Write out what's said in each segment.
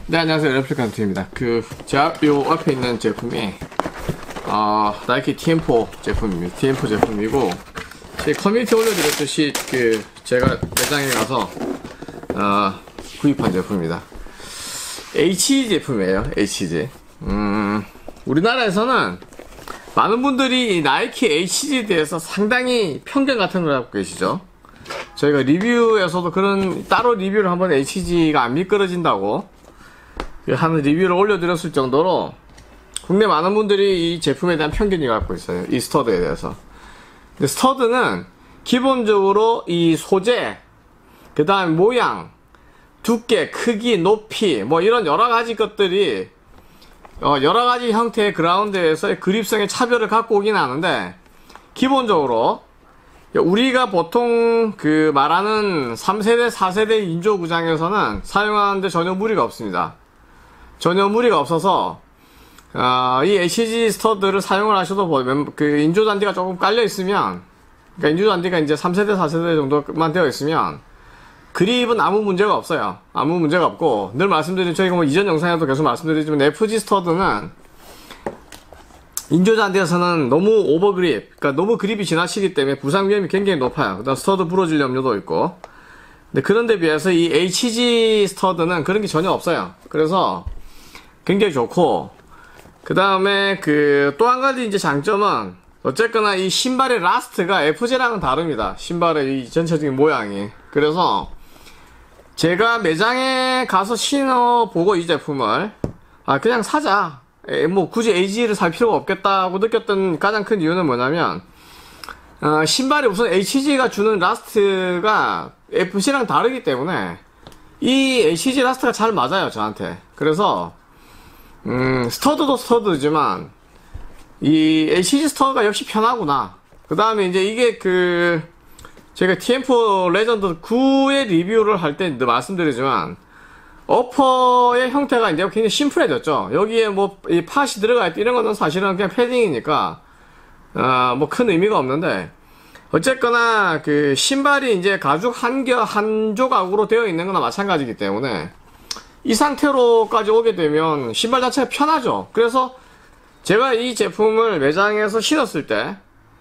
네, 안녕하세요. 레플리칸트입니다. 제가 요 앞에 있는 제품이, 나이키 TM4 제품입니다. TM4 제품이고, 제 커뮤니티 올려드렸듯이, 제가 매장에 가서, 구입한 제품입니다. HG 제품이에요. HG. 우리나라에서는 많은 분들이 이 나이키 HG에 대해서 상당히 편견 같은 걸 갖고 계시죠. 저희가 리뷰에서도 따로 리뷰를 한번 HG가 안 미끄러진다고 하는 리뷰를 올려드렸을 정도로 국내 많은 분들이 이 제품에 대한 편견이 갖고 있어요. 이 스터드에 대해서. 근데 스터드는 기본적으로 이 소재, 그 다음 모양, 두께, 크기, 높이, 뭐 이런 여러가지 것들이 여러가지 형태의 그라운드에서의 그립성의 차별을 갖고 오긴 하는데, 기본적으로 우리가 보통 말하는 3세대, 4세대 인조 구장에서는 사용하는데 전혀 무리가 없습니다. 전혀 무리가 없어서 이 HG 스터드를 사용을 하셔도 인조 잔디가 조금 깔려 있으면, 그러니까 인조 잔디가 이제 3세대, 4세대 정도만 되어 있으면 그립은 아무 문제가 없어요. 아무 문제가 없고, 늘 말씀드린, 저희가 뭐 이전 영상에도 계속 말씀드리지만 FG 스터드는 인조 잔디에서는 너무 오버그립, 그러니까 너무 그립이 지나치기 때문에 부상 위험이 굉장히 높아요. 그다음 스터드 부러질 염려도 있고. 근데 그런데 비해서 이 HG 스터드는 그런 게 전혀 없어요. 그래서 굉장히 좋고, 그 다음에 또 한 가지 이제 장점은, 어쨌거나 이 신발의 라스트가 FG랑은 다릅니다. 신발의 이 전체적인 모양이. 그래서 제가 매장에 가서 신어보고 이 제품을 그냥 사자, 뭐 굳이 HG를 살 필요가 없겠다고 느꼈던 가장 큰 이유는 뭐냐면, 신발이 우선 HG가 주는 라스트가 FG랑 다르기 때문에 이 HG 라스트가 잘 맞아요, 저한테. 그래서 스터드도 스터드지만 이 HG 스터드가 역시 편하구나. 그 다음에 이제 이게 제가 TM4 레전드 9의 리뷰를 할 때 말씀드리지만, 어퍼의 형태가 이제 굉장히 심플해졌죠. 여기에 뭐 이 팟이 들어가 있다 이런 거는 사실은 그냥 패딩이니까 뭐 큰 의미가 없는데, 어쨌거나 신발이 이제 가죽 한 조각으로 되어 있는 거나 마찬가지이기 때문에 이 상태로까지 오게 되면 신발 자체가 편하죠. 그래서 제가 이 제품을 매장에서 신었을 때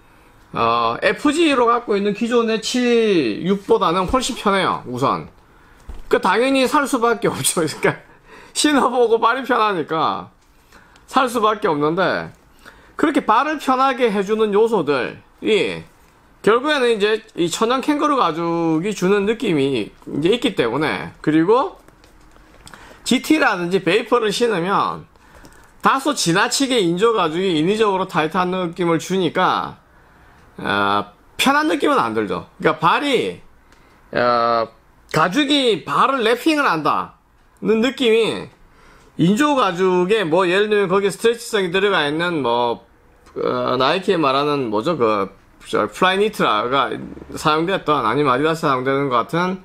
FG로 갖고 있는 기존의 7, 6보다는 훨씬 편해요. 우선 당연히 살 수밖에 없죠. 그러니까 신어보고 발이 편하니까 살 수밖에 없는데, 그렇게 발을 편하게 해주는 요소들이 결국에는 이제 이 천연 캥거루 가죽이 주는 느낌이 이제 있기 때문에, 그리고 GT라든지 베이퍼를 신으면 다소 지나치게 인조 가죽이 인위적으로 타이트한 느낌을 주니까 편한 느낌은 안 들죠. 그러니까 가죽이 발을 랩핑을 한다는 느낌이, 인조 가죽에 뭐 예를 들면 거기에 스트레치성이 들어가 있는 나이키에 말하는 플라이니트라가 사용됐던, 아니면 아디다스 사용되는 것 같은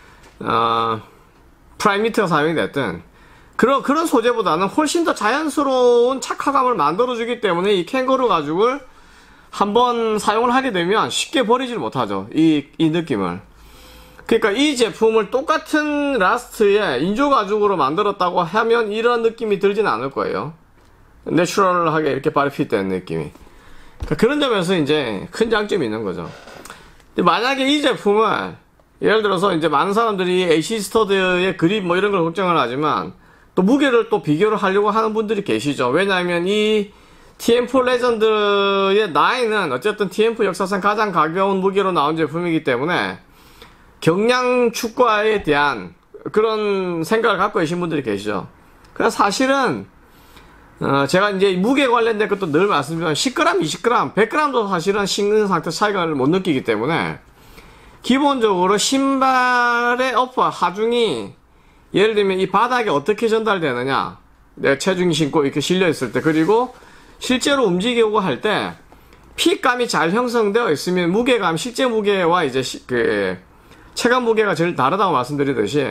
프라임니트가 사용이 됐든 그런 소재보다는 훨씬 더 자연스러운 착화감을 만들어주기 때문에 이 캥거루 가죽을 한번 사용을 하게 되면 쉽게 버리질 못하죠. 이 느낌을. 그러니까 이 제품을 똑같은 라스트에 인조 가죽으로 만들었다고 하면 이런 느낌이 들진 않을 거예요. 내추럴하게 이렇게 발이 핏되는 느낌이. 그러니까 그런 점에서 이제 큰 장점이 있는 거죠. 근데 만약에 이 제품을 예를 들어서 이제 많은 사람들이 HG 스터드의 그립 뭐 이런 걸 걱정을 하지만, 또 무게를 또 비교를 하려고 하는 분들이 계시죠. 왜냐하면 이 TM4 레전드의 9은 어쨌든 TM4 역사상 가장 가벼운 무게로 나온 제품이기 때문에 경량 축구화에 대한 그런 생각을 갖고 계신 분들이 계시죠. 그래서 사실은 제가 이제 무게 관련된 것도 늘 말씀드리면 10g, 20g, 100g도 사실은 신는 상태 차이를 못 느끼기 때문에, 기본적으로 신발의 어퍼, 하중이 예를 들면 이 바닥에 어떻게 전달되느냐, 내 체중이 신고 이렇게 실려있을 때, 그리고 실제로 움직이고 할 때 핏감이 잘 형성되어 있으면 무게감, 실제 무게와 이제 체감 무게가 제일 다르다고 말씀드리듯이,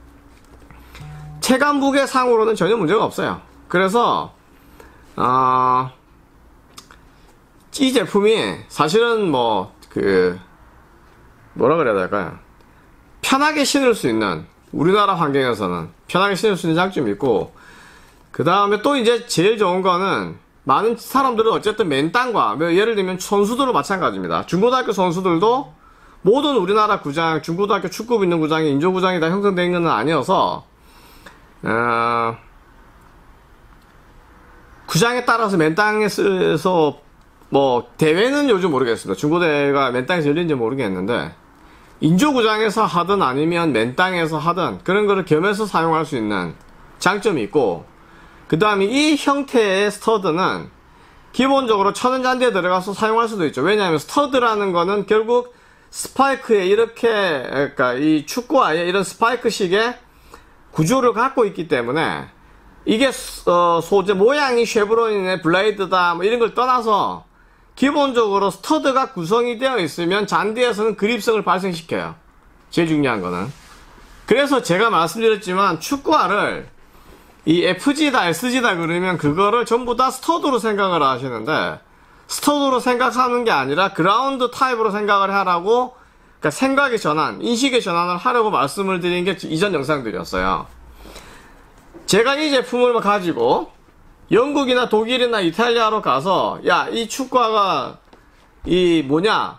체감 무게 상으로는 전혀 문제가 없어요. 그래서 이 제품이 사실은 뭐라 그래야 될까요? 편하게 신을 수 있는, 우리나라 환경에서는 편하게 신을 수 있는 장점이 있고, 그 다음에 또 이제 제일 좋은 거는 많은 사람들은 어쨌든 맨 땅과, 예를 들면 선수들도 마찬가지입니다. 중고등학교 선수들도 모든 우리나라 구장, 중고등학교 축구부 있는 구장이 인조구장이 다 형성된 건 아니어서 구장에 따라서 맨 땅에서 뭐 대회는 요즘 모르겠습니다. 중고대회가 맨 땅에서 열린지 모르겠는데 인조구장에서 하든 아니면 맨 땅에서 하든 그런 거를 겸해서 사용할 수 있는 장점이 있고, 그 다음에 이 형태의 스터드는 기본적으로 천연잔디에 들어가서 사용할 수도 있죠. 왜냐하면 스터드라는 거는 결국 스파이크에 이렇게, 그러니까 이 축구화에 이런 스파이크식의 구조를 갖고 있기 때문에 이게 소재 모양이 쉐브론이네 블레이드다 뭐 이런 걸 떠나서 기본적으로 스터드가 구성이 되어 있으면 잔디에서는 그립성을 발생시켜요. 제일 중요한 거는. 그래서 제가 말씀드렸지만 축구화를 이 FG다 SG다 그러면 그거를 전부 다 스터드로 생각을 하시는데, 스터드로 생각하는 게 아니라 그라운드 타입으로 생각을 하라고, 그러니까 생각의 전환, 인식의 전환을 하려고 말씀을 드린 게 이전 영상들이었어요. 제가 이 제품을 가지고 영국이나 독일이나 이탈리아로 가서 야, 이 축구화가 이 뭐냐?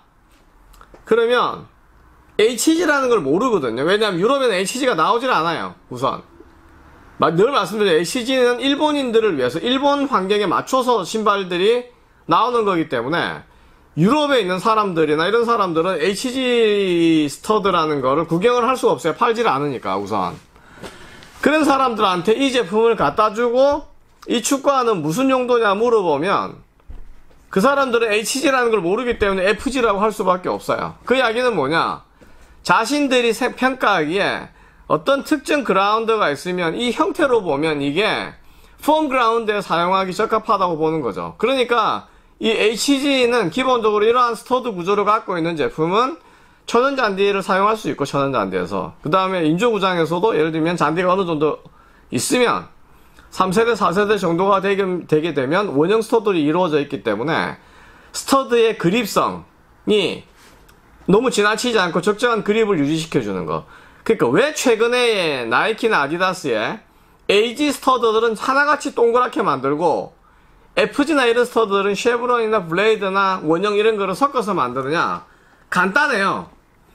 그러면 HG라는 걸 모르거든요. 왜냐하면 유럽에는 HG가 나오질 않아요. 우선 늘 말씀드려요. HG는 일본인들을 위해서 일본 환경에 맞춰서 신발들이 나오는 거기 때문에 유럽에 있는 사람들이나 이런 사람들은 HG 스터드라는 거를 구경을 할 수가 없어요. 팔지를 않으니까 우선. 그런 사람들한테 이 제품을 갖다 주고 이 축구화는 무슨 용도냐 물어보면 그 사람들은 HG라는 걸 모르기 때문에 FG라고 할 수밖에 없어요. 그 이야기는 뭐냐? 자신들이 평가하기에 어떤 특정 그라운드가 있으면 이 형태로 보면 이게 폼 그라운드에 사용하기 적합하다고 보는 거죠. 그러니까 이 HG는 기본적으로 이러한 스터드 구조를 갖고 있는 제품은 천연잔디를 사용할 수 있고, 천연잔디에서 그 다음에 인조구장에서도 예를 들면 잔디가 어느 정도 있으면 3세대 4세대 정도가 되게 되면 원형 스터드로 이루어져 있기 때문에 스터드의 그립성이 너무 지나치지 않고 적정한 그립을 유지시켜 주는 거. 그러니까 왜 최근에 나이키나 아디다스의 AG 스터드들은 하나같이 동그랗게 만들고 FG나 이런 스터드들은 쉐브론이나 블레이드나 원형 이런 거를 섞어서 만드느냐? 간단해요.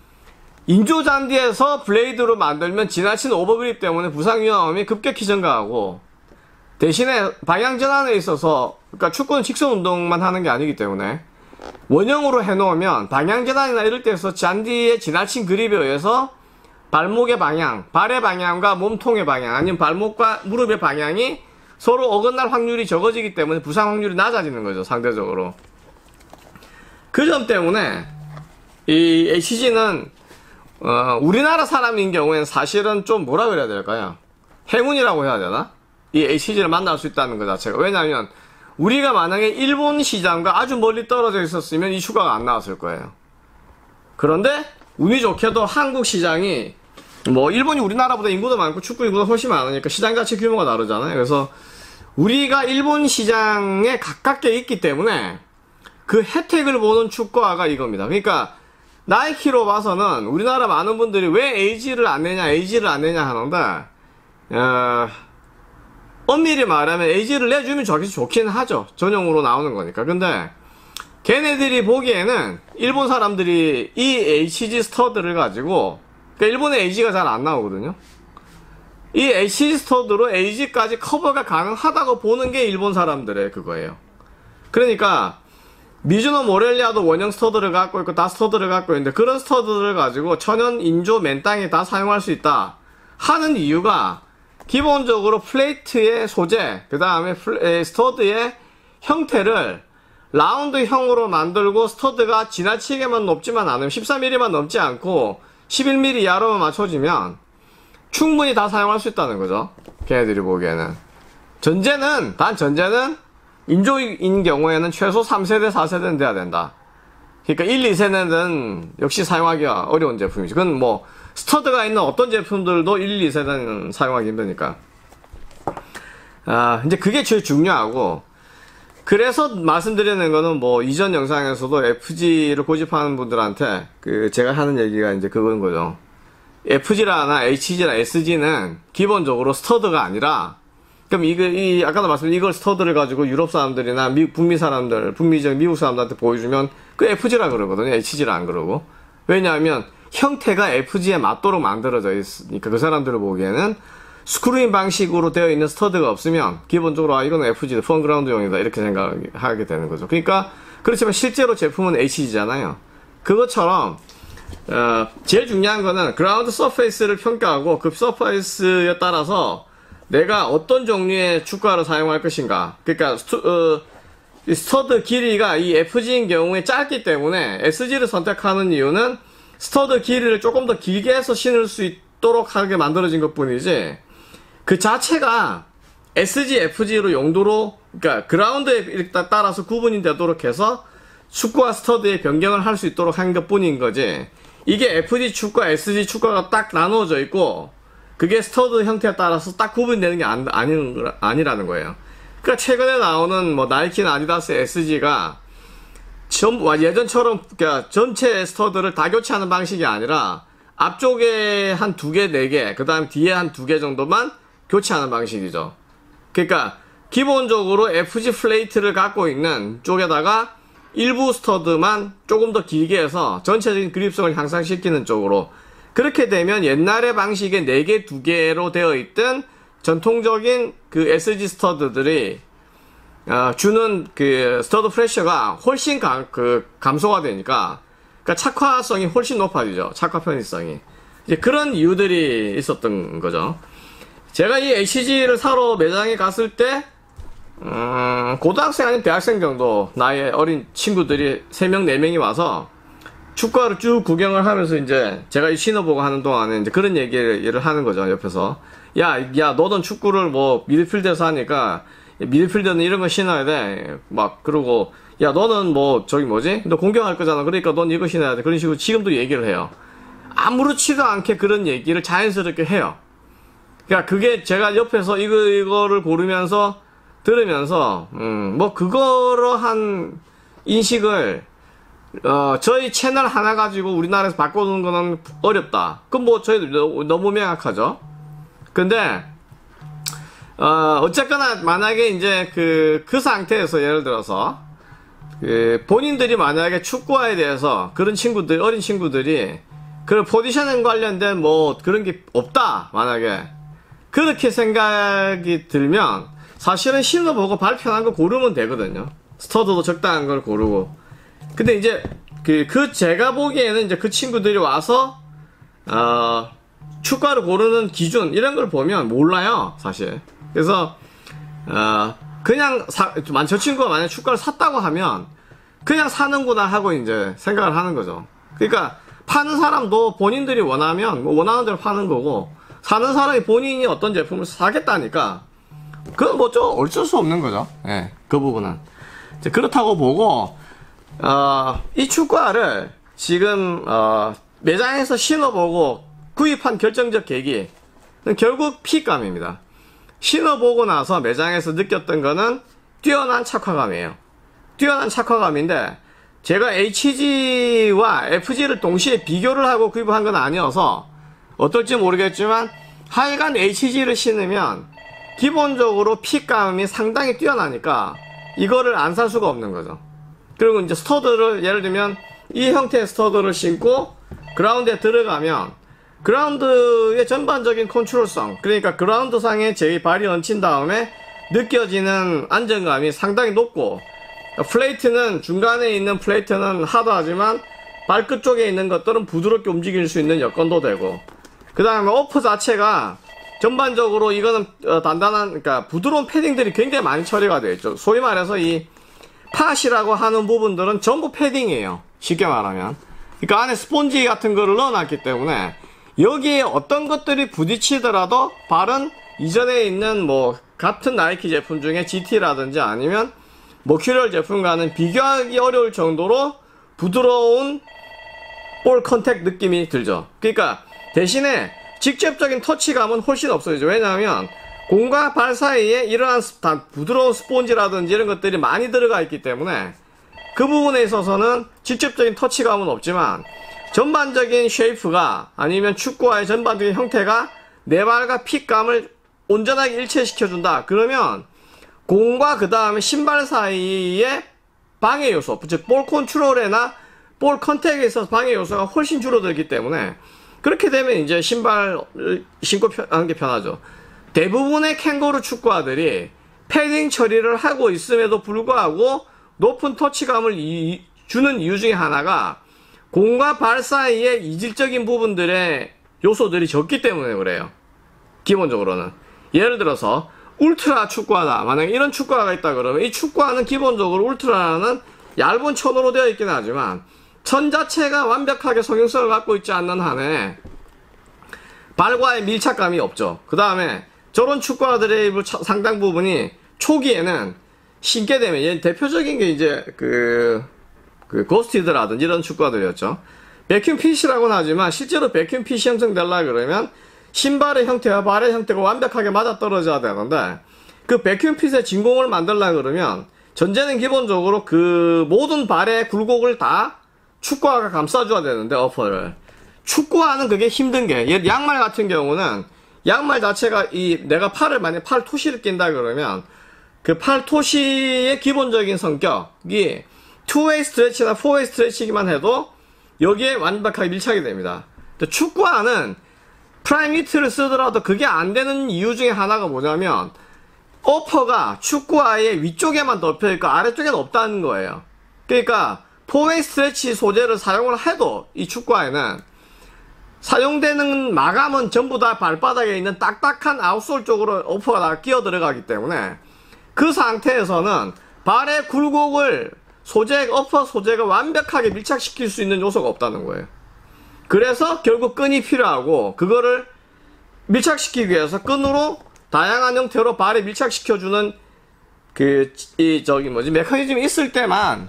인조잔디에서 블레이드로 만들면 지나친 오버그립 때문에 부상 위험이 급격히 증가하고, 대신에 방향 전환에 있어서, 그러니까 축구는 직선 운동만 하는 게 아니기 때문에 원형으로 해놓으면 방향 전환이나 이럴 때에서 잔디의 지나친 그립에 의해서 발목의 방향, 발의 방향과 몸통의 방향, 아니면 발목과 무릎의 방향이 서로 어긋날 확률이 적어지기 때문에 부상 확률이 낮아지는 거죠, 상대적으로. 그 점 때문에 이 HG는 우리나라 사람인 경우에는 사실은 좀 뭐라 그래야 될까요? 행운이라고 해야 되나? 이 HG를 만날 수 있다는 것 자체가. 왜냐하면 우리가 만약에 일본 시장과 아주 멀리 떨어져 있었으면 이 축구가 안 나왔을 거예요. 그런데 운이 좋게도 한국 시장이 뭐 일본이 우리나라보다 인구도 많고 축구 인구도 훨씬 많으니까 시장 자체 규모가 다르잖아요. 그래서 우리가 일본 시장에 가깝게 있기 때문에 그 혜택을 보는 축구화가 이겁니다. 그러니까 나이키로 봐서는 우리나라 많은 분들이 왜 AG를 안 내냐 하는데, 엄밀히 말하면 AG를 내주면 좋긴 하죠. 전용으로 나오는 거니까. 근데 걔네들이 보기에는 일본 사람들이 이 HG 스터드를 가지고, 그러니까 일본에 AG가 잘 안 나오거든요. 이 HG 스터드로 AG까지 커버가 가능하다고 보는 게 일본 사람들의 그거예요. 그러니까 미즈노 모렐리아도 원형 스터드를 갖고 있고 다 스터드를 갖고 있는데, 그런 스터드를 가지고 천연 인조 맨 땅에 다 사용할 수 있다 하는 이유가 기본적으로 플레이트의 소재, 그 다음에 스터드의 형태를 라운드형으로 만들고 스터드가 지나치게만 높지만 않으면 13mm만 넘지 않고 11mm 이하로만 맞춰지면 충분히 다 사용할 수 있다는 거죠. 걔네들이 보기에는. 전제는 인조인 경우에는 최소 3세대 4세대는 돼야 된다. 그러니까 1, 2세대는 역시 사용하기가 어려운 제품이지. 그건 뭐 스터드가 있는 어떤 제품들도 1, 2세대는 사용하기 힘드니까. 이제 그게 제일 중요하고, 그래서 말씀드리는 거는 뭐 이전 영상에서도 FG를 고집하는 분들한테 제가 하는 얘기가 이제 그건 거죠. FG나 HG나 SG는 기본적으로 스터드가 아니라, 그럼 아까도 말씀드린 이걸 스터드를 가지고 유럽 사람들이나 북미 사람들, 북미적 미국 사람들한테 보여주면 그 FG라 그러거든요. HG라 안 그러고. 왜냐하면 형태가 FG에 맞도록 만들어져 있으니까 그 사람들을 보기에는 스크루인 방식으로 되어 있는 스터드가 없으면 기본적으로 이거는 FG, 펀그라운드용이다 이렇게 생각하게 되는 거죠. 그러니까 그렇지만 실제로 제품은 HG잖아요. 그것처럼 제일 중요한 거는 그라운드 서페이스를 평가하고 그 서페이스에 따라서 내가 어떤 종류의 축구화를 사용할 것인가. 그러니까 스터드 길이가 이 FG인 경우에 짧기 때문에 SG를 선택하는 이유는 스터드 길이를 조금 더 길게 해서 신을 수 있도록 하게 만들어진 것 뿐이지, 그 자체가 SG, FG로 용도로, 그러니까 그라운드에 따라서 구분이 되도록 해서 축구와 스터드의 변경을 할 수 있도록 한 것 뿐인 거지, 이게 FG 축구와 SG 축구가 딱 나누어져 있고 그게 스터드 형태에 따라서 딱 구분되는 게 아니라는 거예요. 그러니까 최근에 나오는 뭐 나이키나 아디다스 SG가 예전처럼 그러니까 전체 스터드를 다 교체하는 방식이 아니라 앞쪽에 한 2개, 4개, 그 다음 뒤에 한 2개 정도만 교체하는 방식이죠. 그러니까 기본적으로 FG 플레이트를 갖고 있는 쪽에다가 일부 스터드만 조금 더 길게 해서 전체적인 그립성을 향상시키는 쪽으로, 그렇게 되면 옛날의 방식의 4개, 2개로 되어 있던 전통적인 그 SG 스터드들이 주는 그 스터드 프레셔가 훨씬 감소가 되니까, 그러니까 착화성이 훨씬 높아지죠. 착화 편의성이. 이제 그런 이유들이 있었던 거죠. 제가 이 HG를 사러 매장에 갔을 때 고등학생 아니면 대학생 정도 나이의 어린 친구들이 3명, 4명이 와서 축구화를 쭉 구경을 하면서 이제 제가 신어보고 하는 동안에 이제 그런 얘기를 하는 거죠. 옆에서 야 너는 축구를 뭐 미드필드에서 하니까 미드필더는 이런 거 신어야 돼. 막 그러고 야 너는 뭐 저기 뭐지? 너 공격할 거잖아. 그러니까 넌 이거 신어야 돼. 그런 식으로 지금도 얘기를 해요. 아무렇지도 않게 그런 얘기를 자연스럽게 해요. 그러니까 그게 제가 옆에서 이거를 고르면서 들으면서 뭐 그러한 인식을 저희 채널 하나 가지고 우리나라에서 바꿔놓는 거는 어렵다. 그럼 뭐 저희도 너무 명확하죠. 근데 어쨌거나 만약에 이제 그 상태에서 예를 들어서 본인들이 만약에 축구화에 대해서 그런 친구들, 어린 친구들이 그 포지셔닝 관련된 뭐 그런 게 없다, 만약에 그렇게 생각이 들면 사실은 신어보고 발편한 거 고르면 되거든요. 스터드도 적당한 걸 고르고. 근데 이제 제가 보기에는 이제 그 친구들이 와서 축구화를 고르는 기준 이런 걸 보면 몰라요, 사실. 그래서 그냥 저 친구가 만약 축구화를 샀다고 하면 그냥 사는구나 하고 이제 생각을 하는 거죠. 그러니까 파는 사람도 본인들이 원하면 뭐 원하는 대로 파는 거고, 사는 사람이 본인이 어떤 제품을 사겠다니까 그건 뭐 좀 어쩔 수 없는 거죠. 예, 그 부분은 이제 그렇다고 보고 이 축구화를 지금 매장에서 신어보고 구입한 결정적 계기는 결국 핏감입니다. 신어보고 나서 매장에서 느꼈던 거는 뛰어난 착화감이에요. 뛰어난 착화감인데 제가 HG와 FG를 동시에 비교를 하고 구입한 건 아니어서 어떨지 모르겠지만 하여간 HG를 신으면 기본적으로 핏감이 상당히 뛰어나니까 이거를 안 살 수가 없는 거죠. 그리고 이제 스터드를 예를 들면 이 형태의 스터드를 신고 그라운드에 들어가면 그라운드의 전반적인 컨트롤성, 그러니까 그라운드상에 제 발이 얹힌 다음에 느껴지는 안정감이 상당히 높고, 플레이트는 중간에 있는 플레이트는 하드하지만 발끝 쪽에 있는 것들은 부드럽게 움직일 수 있는 여건도 되고, 그 다음에 어프 자체가 전반적으로 이거는 단단한, 그러니까 부드러운 패딩들이 굉장히 많이 처리가 되어 있죠. 소위 말해서 이 팟이라고 하는 부분들은 전부 패딩이에요, 쉽게 말하면. 그러니까 안에 스폰지 같은 거를 넣어놨기 때문에 여기에 어떤 것들이 부딪히더라도 발은 이전에 있는 뭐 같은 나이키 제품 중에 GT라든지 아니면 머큐리얼 제품과는 비교하기 어려울 정도로 부드러운 볼 컨택 느낌이 들죠. 그러니까 대신에 직접적인 터치감은 훨씬 없어지죠. 왜냐하면 공과 발 사이에 이러한 부드러운 스폰지라든지 이런 것들이 많이 들어가 있기 때문에 그 부분에 있어서는 직접적인 터치감은 없지만 전반적인 쉐이프가 아니면 축구화의 전반적인 형태가 내 발과 핏감을 온전하게 일체시켜준다. 그러면 공과 그 다음에 신발 사이에 방해 요소, 즉 볼 컨트롤에나 볼 컨택에 있어서 방해 요소가 훨씬 줄어들기 때문에 그렇게 되면 이제 신발을 신고 하는 게 편하죠. 대부분의 캥거루 축구화들이 패딩 처리를 하고 있음에도 불구하고 높은 터치감을 주는 이유 중에 하나가 공과 발 사이에 이질적인 부분들의 요소들이 적기 때문에 그래요. 기본적으로는. 예를 들어서 울트라 축구화다. 만약에 이런 축구화가 있다 그러면 이 축구화는 기본적으로 울트라는 얇은 천으로 되어 있긴 하지만 천 자체가 완벽하게 성형성을 갖고 있지 않는 한에 발과의 밀착감이 없죠. 그 다음에 저런 축구화들의 상당 부분이 초기에는 신게 되면 대표적인 게 이제 고스티드라든지 이런 축구화들이었죠. 백큐 핏이라고는 하지만 실제로 백큐 핏이 형성되려 그러면 신발의 형태와 발의 형태가 완벽하게 맞아떨어져야 되는데 그 백큐 핏의 진공을 만들려 그러면 전제는 기본적으로 그 모든 발의 굴곡을 다 축구화가 감싸줘야 되는데 어퍼를 축구화는 그게 힘든 게 양말 같은 경우는 양말 자체가 내가 만약 팔 토시를 낀다 그러면 그 팔 토시의 기본적인 성격이 2웨이 스트레치나 4웨이 스트레치기만 해도 여기에 완벽하게 밀착이 됩니다. 축구화는 프라임 히트를 쓰더라도 그게 안 되는 이유 중에 하나가 뭐냐면 어퍼가 축구화의 위쪽에만 덮여있고 아래쪽에는 없다는 거예요. 그러니까 4웨이 스트레치 소재를 사용을 해도 이 축구화에는 사용되는 마감은 전부 다 발바닥에 있는 딱딱한 아웃솔 쪽으로 어퍼가 다 끼어 들어가기 때문에 그 상태에서는 발의 굴곡을 어퍼 소재가 완벽하게 밀착시킬 수 있는 요소가 없다는 거예요. 그래서 결국 끈이 필요하고 그거를 밀착시키기 위해서 끈으로 다양한 형태로 발에 밀착시켜주는 메커니즘이 있을 때만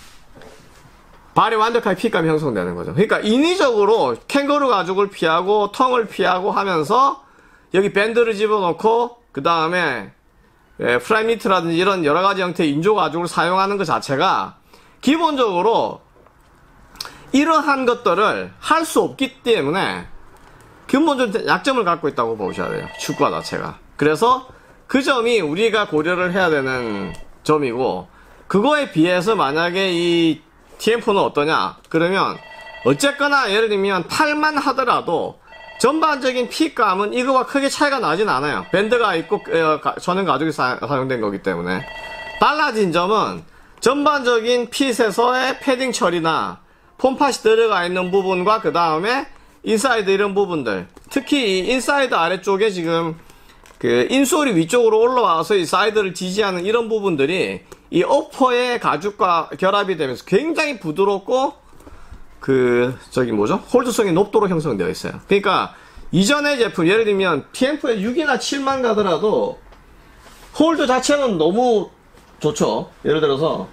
발이 완벽하게 핏감이 형성되는 거죠. 그러니까 인위적으로 캥거루 가죽을 피하고 텅을 피하고 하면서 여기 밴드를 집어넣고 그 다음에 프라임 니트라든지 이런 여러가지 형태의 인조 가죽을 사용하는 것 자체가 기본적으로 이러한 것들을 할 수 없기 때문에 근본적인 약점을 갖고 있다고 보셔야 돼요. 축구화 자체가. 그래서 그 점이 우리가 고려를 해야 되는 점이고 그거에 비해서 만약에 이 TM4는 어떠냐? 그러면 어쨌거나 예를 들면 팔만 하더라도 전반적인 핏감은 이거와 크게 차이가 나진 않아요. 밴드가 있고 전용 가죽이 사용된 거기 때문에 달라진 점은 전반적인 핏에서의 패딩 처리나 폼팟이 들어가 있는 부분과 그 다음에 인사이드 이런 부분들 특히 이 인사이드 아래쪽에 지금 인솔이 위쪽으로 올라와서 이 사이드를 지지하는 이런 부분들이 이 어퍼의 가죽과 결합이 되면서 굉장히 부드럽고 홀드성이 높도록 형성되어 있어요. 그러니까 이전의 제품 예를 들면 TM4에 6이나 7만 가더라도 홀드 자체는 너무 좋죠. 예를 들어서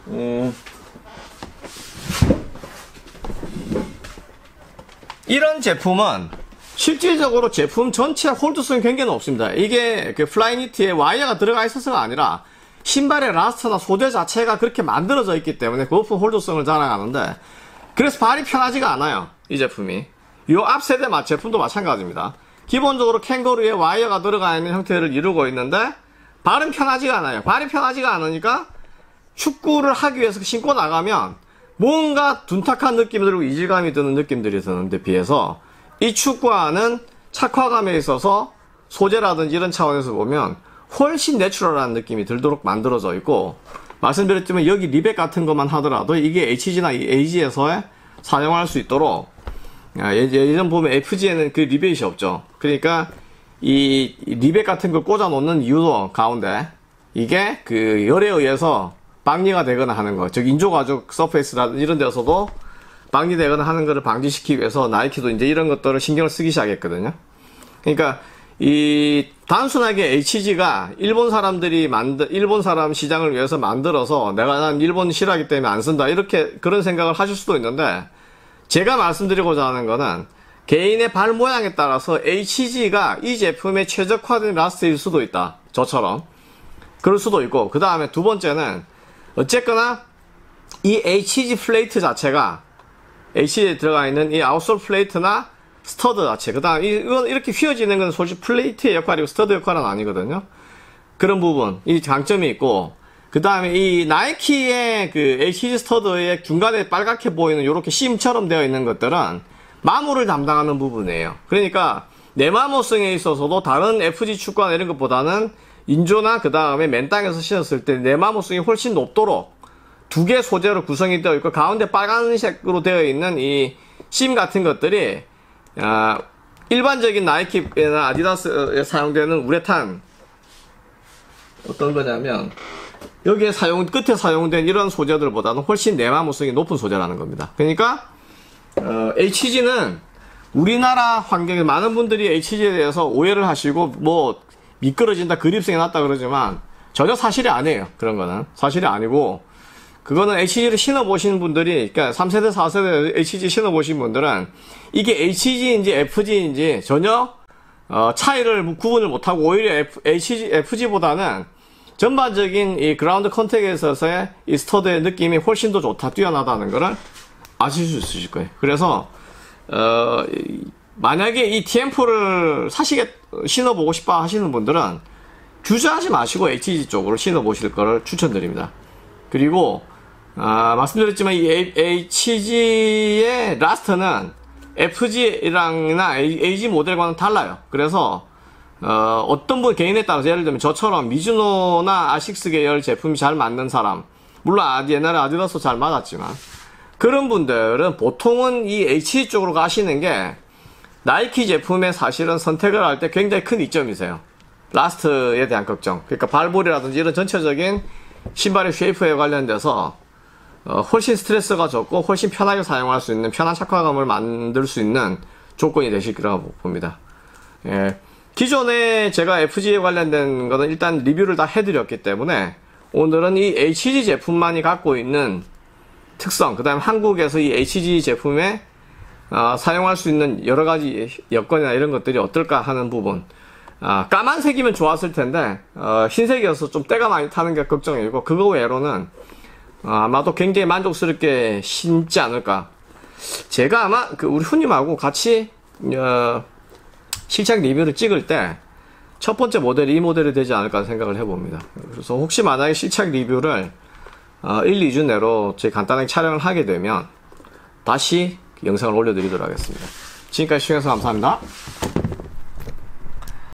이런 제품은 실질적으로 제품 전체 홀드성이 굉장히 높습니다. 이게 플라이니트에 와이어가 들어가 있어서가 아니라 신발의 라스트나 소재 자체가 그렇게 만들어져 있기 때문에 그 높은 홀드성을 자랑하는데 그래서 발이 편하지가 않아요. 이 제품이. 이 앞세대 제품도 마찬가지입니다. 기본적으로 캥거루에 와이어가 들어가 있는 형태를 이루고 있는데 발은 편하지가 않아요. 발이 편하지가 않으니까 축구를 하기 위해서 신고 나가면 뭔가 둔탁한 느낌이 들고 이질감이 드는 느낌들이 드는데 비해서 이 축구화는 착화감에 있어서 소재라든지 이런 차원에서 보면 훨씬 내추럴한 느낌이 들도록 만들어져 있고 말씀드렸지만 여기 리벳 같은 것만 하더라도 이게 HG나 AG에서 사용할 수 있도록 예전 보면 FG에는 그 리벳이 없죠. 그러니까 이 리벳 같은 걸 꽂아 놓는 이유도 가운데 이게 열에 의해서 방리가 되거나 하는 거, 즉 인조가죽 서페이스라든지 이런 데서도 방리되거나 하는 것을 방지시키기 위해서 나이키도 이제 이런 것들을 신경을 쓰기 시작했거든요. 그러니까 단순하게 HG가 일본 사람 시장을 위해서 만들어서 난 일본 싫어하기 때문에 안 쓴다 그런 생각을 하실 수도 있는데 제가 말씀드리고자 하는 거는 개인의 발 모양에 따라서 HG가 이 제품에 최적화된 라스트일 수도 있다. 저처럼 그럴 수도 있고 그 다음에 두 번째는 어쨌거나 이 HG 플레이트 자체가 HD에 들어가 있는 이 아웃솔 플레이트나 스터드 자체, 그 다음 이건 이렇게 휘어지는 건 솔직히 플레이트의 역할이고 스터드 역할은 아니거든요. 그런 부분, 이 장점이 있고, 그 다음에 이 나이키의 그 HG 스터드의 중간에 빨갛게 보이는 이렇게 심처럼 되어 있는 것들은 마모를 담당하는 부분이에요. 그러니까 내마모성에 있어서도 다른 FG 축구나 이런 것보다는 인조나 그 다음에 맨 땅에서 신었을 때 내마모성이 훨씬 높도록 두 개 소재로 구성이 되어 있고, 가운데 빨간색으로 되어 있는 이 심 같은 것들이 일반적인 나이키나 아디다스에 사용되는 우레탄, 어떤 거냐면 여기에 끝에 사용된 이런 소재들보다는 훨씬 내마모성이 높은 소재라는 겁니다. 그러니까 HG는 우리나라 환경에 많은 분들이 HG에 대해서 오해를 하시고 뭐 미끄러진다, 그립성이 낮다 그러지만 전혀 사실이 아니에요. 그런 거는 사실이 아니고, 그거는 HG를 신어보신 분들이, 그러니까 3세대, 4세대 HG 신어보신 분들은 이게 HG인지 FG인지 전혀 차이를 구분을 못하고 오히려 FG보다는 전반적인 이 그라운드 컨택에 있어서의 이 스터드의 느낌이 훨씬 더 좋다, 뛰어나다는 거를 아실 수 있으실 거예요. 그래서 만약에 이 TM4를 신어보고 싶어 하시는 분들은 주저하지 마시고 HG 쪽으로 신어보실 거를 추천드립니다. 그리고 말씀드렸지만 이 HG의 라스트는 FG랑이나 AG 모델과는 달라요. 그래서 어떤 분 개인에 따라서, 예를 들면 저처럼 미즈노나 아식스 계열 제품이 잘 맞는 사람, 물론 옛날에 아디다스 잘 맞았지만 그런 분들은 보통은 이 HG 쪽으로 가시는 게 나이키 제품의 사실은 선택을 할 때 굉장히 큰 이점이세요. 라스트에 대한 걱정, 그러니까 발볼이라든지 이런 전체적인 신발의 쉐이프에 관련돼서 훨씬 스트레스가 적고 훨씬 편하게 사용할 수 있는, 편한 착화감을 만들 수 있는 조건이 되실 거라고 봅니다. 예. 기존에 제가 FG에 관련된 거는 일단 리뷰를 다 해드렸기 때문에 오늘은 이 HG 제품만이 갖고 있는 특성, 그 다음에 한국에서 이 HG 제품에 사용할 수 있는 여러가지 여건이나 이런 것들이 어떨까 하는 부분. 까만색이면 좋았을 텐데 흰색이어서 좀 때가 많이 타는 게 걱정이고, 그거 외로는 아마도 굉장히 만족스럽게 신지 않을까. 제가 아마 우리 후님하고 같이 실착 리뷰를 찍을 때 첫 번째 모델이 이 모델이 되지 않을까 생각을 해봅니다. 그래서 혹시 만약에 실착 리뷰를 1, 2주 내로 저희 간단하게 촬영을 하게 되면 다시 영상을 올려드리도록 하겠습니다. 지금까지 시청해주셔서 감사합니다.